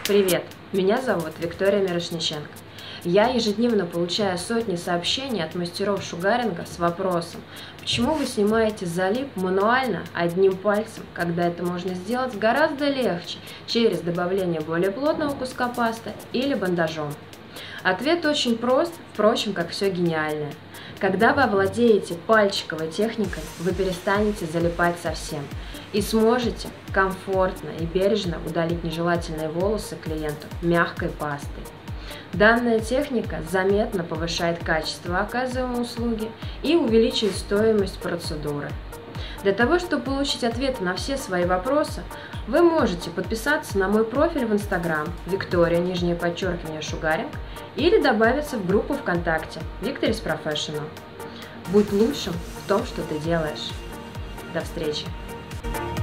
Привет, меня зовут Виктория Мирошниченко. Я ежедневно получаю сотни сообщений от мастеров шугаринга с вопросом, почему вы снимаете залип мануально одним пальцем, когда это можно сделать гораздо легче через добавление более плотного куска пасты или бандажом. Ответ очень прост, впрочем, как все гениальное. Когда вы овладеете пальчиковой техникой, вы перестанете залипать совсем и сможете комфортно и бережно удалить нежелательные волосы клиенту мягкой пастой. Данная техника заметно повышает качество оказываемой услуги и увеличивает стоимость процедуры. Для того, чтобы получить ответы на все свои вопросы, вы можете подписаться на мой профиль в Instagram Виктория_Шугаринг или добавиться в группу ВКонтакте Victory's Professional. Будь лучшим в том, что ты делаешь. До встречи!